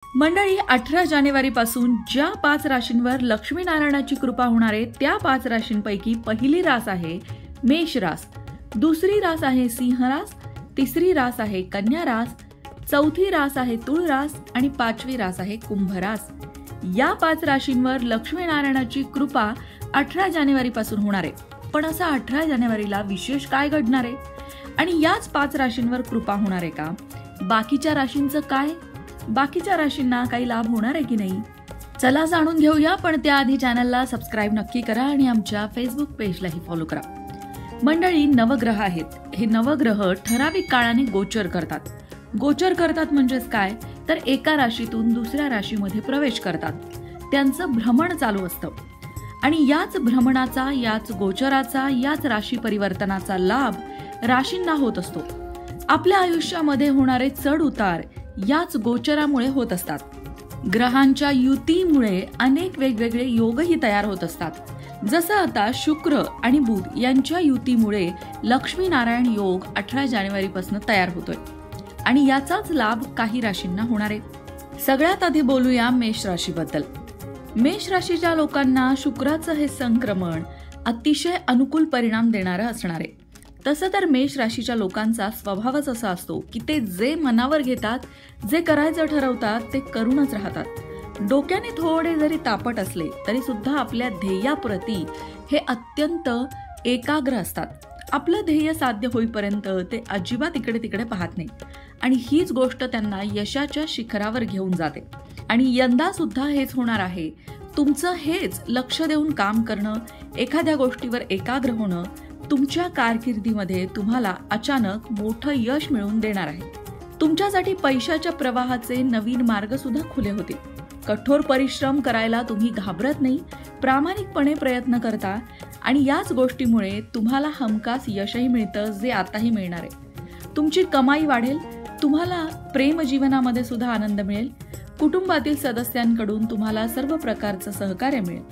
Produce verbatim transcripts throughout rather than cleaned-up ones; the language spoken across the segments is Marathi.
मंडळी, अठरा जानेवारी पासून ज्या पाच राशींवर लक्ष्मीनारायणाची कृपा होणार आहे त्या पाच राशींपैकी पहिली रास आहे मेष रास, दुसरी रास आहे सिंह रास, तिसरी रास आहे कन्या रास, चौथी रास आहे तुळ रास आणि पाचवी रास आहे कुंभ रास. या पाच राशींवर लक्ष्मीनारायणाची कृपा अठरा जानेवारी पासून होणार आहे. पण असं अठरा जानेवारीला विशेष काय घडणार आहे आणि याच पाच राशींवर कृपा होणार आहे का? बाकीच्या राशींचं काय? बाकीच्या राशींना काही लाभ होणार आहे की नाही? चला जाणून घेऊया. पण त्याआधी चॅनलला सबस्क्राईब नक्की करा आणि आमच्या फेसबुक पेजलाही फॉलो करा. मंडळी, नवग्रह आहेत. हे नवग्रह ठराविक काळाने गोचर करतात. गोचर करतात म्हणजेच काय, तर एका राशीतून दुसऱ्या राशीमध्ये प्रवेश करतात. त्यांचं भ्रमण चालू असतं आणि याच भ्रमणाचा, याच गोचराचा, याच राशी परिवर्तनाचा लाभ राशींना होत असतो. आपल्या आयुष्यामध्ये होणारे चढ उतार याच गोचरामुळे होत असतात. ग्रहांच्या युतीमुळे अनेक वेगवेगळे योगही तयार होत असतात. जसं आता शुक्र आणि बुध यांच्या युतीमुळे लक्ष्मीनारायण योग अठरा जानेवारी पासून तयार होतोय आणि याचाच लाभ काही राशींना होणार आहे. सगळ्यात आधी बोलूया मेष राशीबद्दल. मेष राशीच्या लोकांना शुक्राचं हे संक्रमण अतिशय अनुकूल परिणाम देणारं असणार आहे. तसं तर मेष राशीच्या लोकांचा स्वभावच असा असतो की ते जे मनावर घेतात, जे करायचं ठरवतात ते करूनच राहतात. डोक्याने थोडे जरी तापट असले तरी सुद्धा आपल्या ध्येयाप्रती हे अत्यंत एकाग्र असतात. आपलं ध्येय साध्य होईपर्यंत ते अजिबात इकडे तिकडे पाहत नाही आणि हीच गोष्ट त्यांना यशाच्या शिखरावर घेऊन जाते. आणि यंदा सुद्धा हेच होणार आहे. तुमचं हेच लक्ष देऊन काम करणं, एखाद्या गोष्टीवर एकाग्र होणं तुमच्या कारकिर्दीमध्ये तुम्हाला अचानक मोठं यश मिळवून देणार आहे. तुमच्यासाठी पैशाच्या प्रवाहाचे नवीन मार्ग सुद्धा खुले होतील. कठोर परिश्रम करायला तुम्ही घाबरत नाही, प्रामाणिकपणे प्रयत्न करता आणि याच गोष्टीमुळे तुम्हाला हमखास यशही मिळतं, जे आताही मिळणार आहे. तुमची कमाई वाढेल, तुम्हाला प्रेम जीवनामध्ये सुद्धा आनंद मिळेल. कुटुंबातील सदस्यांकडून तुम्हाला सर्व प्रकारचं सहकार्य मिळेल.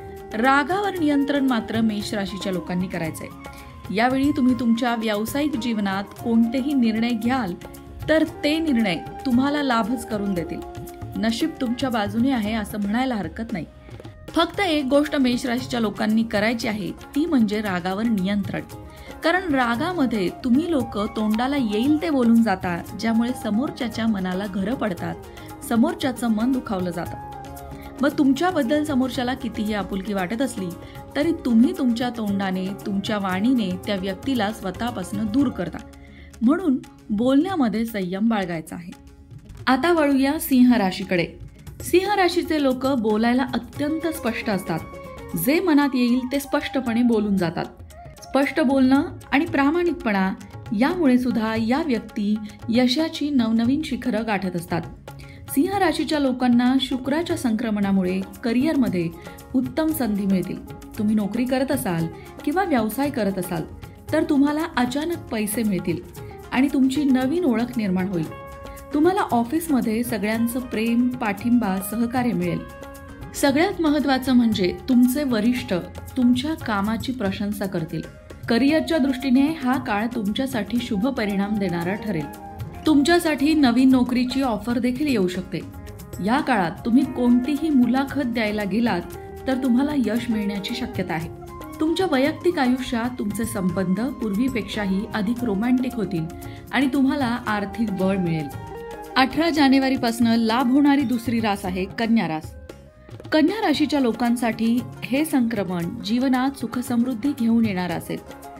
रागावर नियंत्रण मात्र मेष राशीच्या लोकांनी करायचंय. यावेळी तुम्ही तुमच्या व्यावसायिक जीवनात कोणतेही निर्णय घ्याल तर ते निर्णय तुम्हाला लाभच करून देतील. नशीब तुमच्या बाजूने आहे असं म्हणायला हरकत नाही. फक्त एक गोष्ट मेष राशीच्या लोकांनी करायची आहे, ती म्हणजे रागावर नियंत्रण. कारण रागामध्ये तुम्ही लोक तोंडाला येईल ते बोलून जाता, ज्यामुळे समोरच्याच्या मनाला घरं पडतात, समोरच्याचं मन दुखावलं जातं. मग तुमच्याबद्दल समोरच्याला कितीही आपुलकी वाटत असली तरी तुम्ही तुमच्या तोंडाने, तुमच्या वाणीने त्या व्यक्तीला स्वतःपासून दूर करता. म्हणून बोलण्यामध्ये संयम बाळगायचा आहे. आता वळूया सिंह राशीकडे. सिंह राशीचे लोक बोलायला अत्यंत स्पष्ट असतात. जे मनात येईल ते स्पष्टपणे बोलून जातात. स्पष्ट बोलणं आणि प्रामाणिकपणा यामुळे सुद्धा या व्यक्ती यशाची नवनवीन शिखरं गाठत असतात. सिंह राशीच्या लोकांना शुक्राच्या संक्रमणामुळे करिअरमध्ये उत्तम संधी मिळतील. तुम्ही नोकरी करत असाल किंवा व्यवसाय करत असाल तर तुम्हाला अचानक पैसे मिळतील आणि तुमची नवीन ओळख निर्माण होईल. तुम्हाला ऑफिसमध्ये सगळ्यांचं प्रेम, पाठिंबा, सहकार्य मिळेल. सगळ्यात महत्त्वाचं म्हणजे तुमचे वरिष्ठ तुमच्या कामाची प्रशंसा करतील. करिअरच्या दृष्टीने हा काळ तुमच्यासाठी शुभ परिणाम देणारा ठरेल. तुमच्यासाठी नवीन नोकरीची ऑफर देखील येऊ शकते. या काळात तुम्ही कोणतीही मुलाखत द्यायला गेलात तर तुम्हाला यश मिळण्याची शक्यता आहे. तुमच्या वैयक्तिक आयुष्यात तुमचे संबंध पूर्वीपेक्षाही अधिक रोमॅन्टिक होतील आणि तुम्हाला आर्थिक बळ मिळेल. अठरा जानेवारी पासून लाभ होणारी दुसरी रास आहे कन्या रास. कन्या राशीच्या लोकांसाठी हे संक्रमण जीवनात सुखसमृद्धी घेऊन येणार असेल.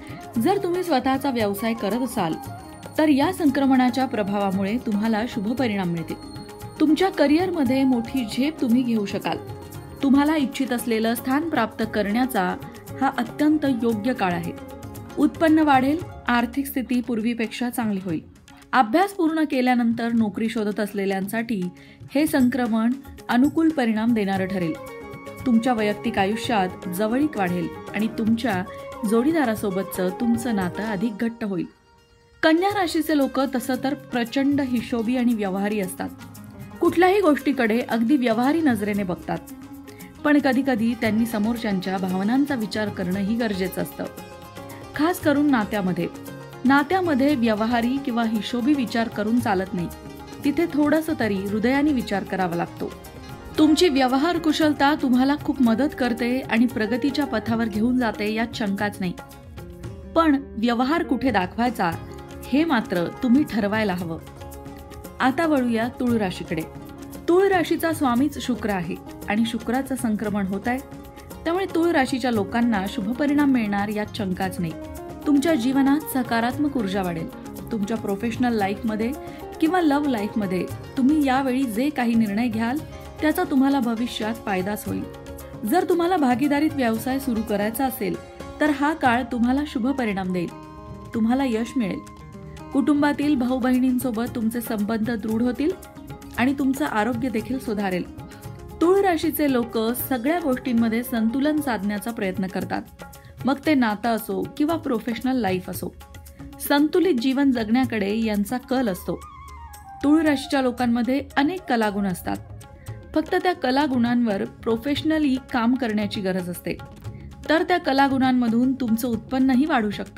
जर तुम्ही स्वतःचा व्यवसाय करत असाल तर या संक्रमणाच्या प्रभावामुळे तुम्हाला शुभ परिणाम मिळतील. तुमच्या करिअरमध्ये मोठी झेप तुम्ही घेऊ शकाल. तुम्हाला इच्छित असलेलं स्थान प्राप्त करण्याचा हा अत्यंत योग्य काळ आहे. उत्पन्न वाढेल, आर्थिक स्थिती पूर्वीपेक्षा चांगली होईल. अभ्यास पूर्ण केल्यानंतर नोकरी शोधत असलेल्यांसाठी हे संक्रमण अनुकूल परिणाम देणारं ठरेल. तुमच्या वैयक्तिक आयुष्यात जवळीक वाढेल आणि तुमच्या जोडीदारासोबतचं तुमचं नातं अधिक घट्ट होईल. कन्या राशीचे लोक तसं तर प्रचंड हिशोबी आणि व्यवहारी असतात. कुठल्याही गोष्टीकडे अगदी व्यवहारी नजरेने बघतात. पण कधी कधी त्यांनी समोरच्यांच्या भावनांचा विचार करणंही गरजेचं असतं. खास करून नात्यामध्ये नात्यामध्ये व्यवहारी किंवा हिशोबी विचार करून चालत नाही. तिथे थोडंसं तरी हृदयाने विचार करावा लागतो. तुमची व्यवहार कुशलता तुम्हाला खूप मदत करते आणि प्रगतीच्या पथावर घेऊन जाते यात शंकाच नाही. पण व्यवहार कुठे दाखवायचा हे मात्र तुम्ही ठरवायला हवं. आता वळूया तुळ राशीकडे. तुळ राशीचा स्वामीच शुक्र आहे आणि शुक्राचं संक्रमण होत आहे. त्यामुळे तुळ राशीच्या लोकांना शुभ परिणाम मिळणार यात शंकाच नाही. तुमच्या जीवनात सकारात्मक ऊर्जा वाढेल. तुमच्या प्रोफेशनल लाईफमध्ये किंवा लव्ह लाईफमध्ये तुम्ही यावेळी जे काही निर्णय घ्याल त्याचा तुम्हाला भविष्यात फायदाच होईल. जर तुम्हाला भागीदारीत व्यवसाय सुरू करायचा असेल तर हा काळ तुम्हाला शुभ परिणाम देईल. तुम्हाला यश मिळेल. कुटुंबातील भाऊ बहिणींसोबत तुमचे संबंध दृढ होतील आणि तुमचं आरोग्य देखील सुधारेल. तुळ राशीचे लोक सगळ्या गोष्टींमध्ये संतुलन साधण्याचा प्रयत्न करतात. मग ते नातं असो किंवा प्रोफेशनल लाईफ असो, संतुलित जीवन जगण्याकडे यांचा कल असतो. तुळ राशीच्या लोकांमध्ये अनेक कलागुण असतात. फक्त त्या कलागुणांवर प्रोफेशनली काम करण्याची गरज असते, तर त्या कलागुणांमधून तुमचं उत्पन्नही वाढू शकतं.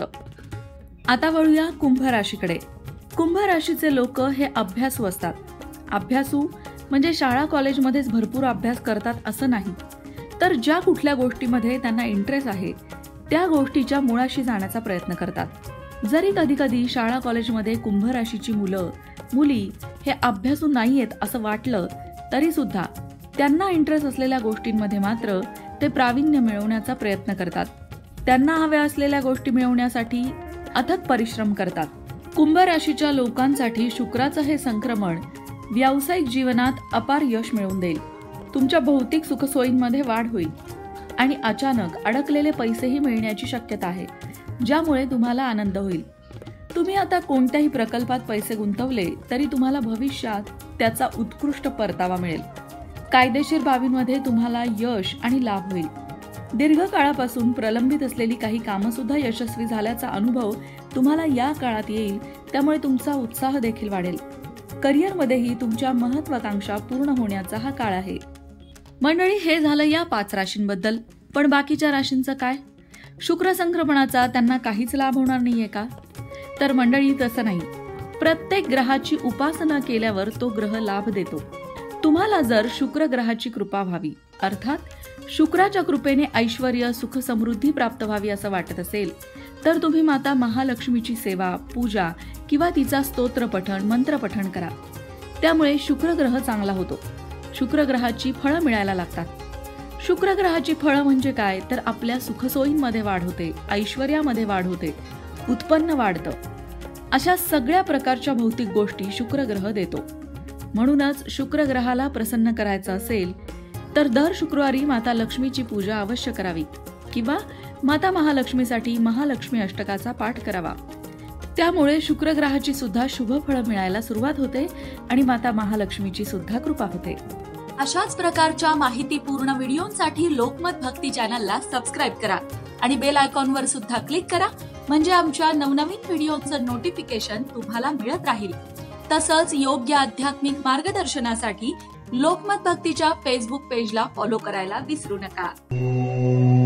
आता वळूया कुंभ राशीकडे. कुंभ राशीचे लोक हे अभ्यासू असतात. अभ्यासू म्हणजे शाळा कॉलेजमध्येच भरपूर अभ्यास करतात असं नाही, तर ज्या कुठल्या गोष्टीमध्ये त्यांना इंटरेस्ट आहे त्या गोष्टीच्या मुळाशी जाण्याचा प्रयत्न करतात. जरी कधी कधी शाळा कॉलेजमध्ये कुंभ राशीची मुलं मुली हे अभ्यासू नाहीयेत असं वाटलं तरी सुद्धा त्यांना इंटरेस्ट असलेल्या गोष्टींमध्ये मात्र ते प्रावीण्य मिळवण्याचा प्रयत्न करतात. त्यांना हव्या असलेल्या गोष्टी मिळवण्यासाठी अथक परिश्रम करतात. कुंभ राशीच्या लोकांसाठी शुक्राचं हे संक्रमण व्यावसायिक जीवनात अपार यश मिळवून देईल. तुमच्या भौतिक सुखसोयींमध्ये वाढ होईल आणि अचानक अडकलेले पैसेही मिळण्याची शक्यता आहे, ज्यामुळे तुम्हाला आनंद होईल. तुम्ही आता कोणत्याही प्रकल्पात पैसे गुंतवले तरी तुम्हाला भविष्यात त्याचा उत्कृष्ट परतावा मिळेल. कायदेशीर बाबींमध्ये तुम्हाला यश आणि लाभ होईल. दीर्घकाळापासून प्रलंबित असलेली काही कामं सुद्धा यशस्वी झाल्याचा अनुभव तुम्हाला या काळात येईल. त्यामुळे तुमचा उत्साह देखील वाढेल. करिअरमध्येही तुमच्या महत्वाकांक्षा पूर्ण होण्याचा हा काळ आहे. मंडळी, हे झालं या पाच राशींबद्दल. पण बाकीच्या राशींचं काय? शुक्र संक्रमणाचा त्यांना काहीच लाभ होणार नाहीये का? तर मंडळी, तसं नाही. प्रत्येक ग्रहाची उपासना केल्यावर तो ग्रह लाभ देतो. तुम्हाला जर शुक्र ग्रहाची कृपा व्हावी, अर्थात शुक्राच्या कृपेने ऐश्वर्य सुख समृद्धी प्राप्त व्हावी असं वाटत असेल तर तुम्ही माता महालक्ष्मीची सेवा, पूजा किंवा तिचा स्तोत्र पठण, मंत्र पठण करा. त्यामुळे शुक्र ग्रह चांगला होतो. शुक्र ग्रहाची फळं मिळायला लागतात. शुक्र ग्रहाची फळं म्हणजे काय? तर आपल्या सुखसोयींमध्ये वाढ होते, ऐश्वर्यामध्ये वाढ होते, उत्पन्न वाढतं. अशा सगळ्या प्रकारच्या भौतिक गोष्टी शुक्र ग्रह देतो. म्हणूनच शुक्र ग्रहाला प्रसन्न करायचं असेल तर दर शुक्रवारी माता लक्ष्मीची पूजा अवश्य करावी किंवा माता महालक्ष्मीसाठी महालक्ष्मी अष्टकाचा पाठ करावा. त्यामुळे शुक्र ग्रहाची सुद्धा शुभ फळं मिळायला सुरुवात होते आणि माता महालक्ष्मीची सुद्धा कृपा होते. अशाच प्रकारच्या माहितीपूर्ण व्हिडिओंसाठी लोकमत भक्ती चॅनलला सबस्क्राईब करा आणि बेल आयकॉनवर सुद्धा क्लिक करा, म्हणजे आमच्या नवनवीन व्हिडिओचं नोटिफिकेशन तुम्हाला मिळत राहील. तसंच योग्य आध्यात्मिक मार्गदर्शनासाठी लोकमत भक्तीच्या फेसबुक पेजला फॉलो करायला विसरू नका.